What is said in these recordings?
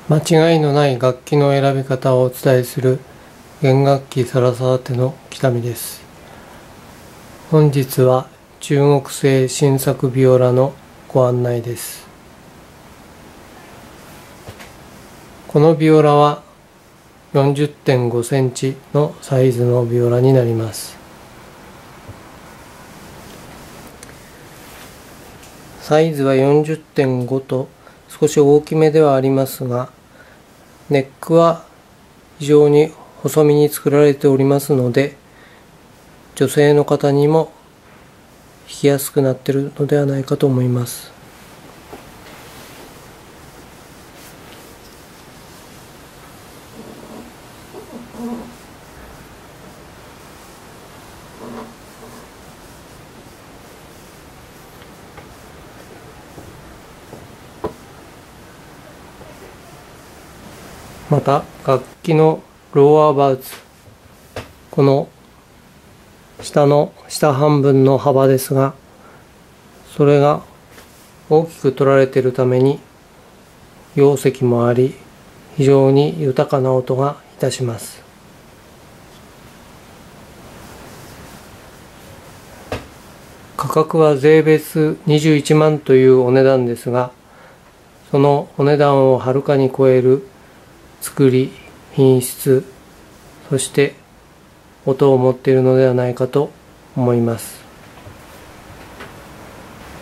間違いのない楽器の選び方をお伝えする弦楽器サラサーテの北見です。本日は中国製新作ビオラのご案内です。このビオラは 40.5 センチのサイズのビオラになります。サイズは 40.5 と少し大きめではありますが、ネックは非常に細身に作られておりますので、女性の方にも弾きやすくなっているのではないかと思います。また楽器のローアーバウツ、この下半分の幅ですが、それが大きく取られているために容積もあり、非常に豊かな音がいたします。価格は税別21万というお値段ですが、そのお値段をはるかに超える作り、品質、そして音を持っているのではないかと思います。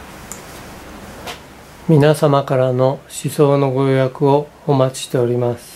皆様からの思想のご予約をお待ちしております。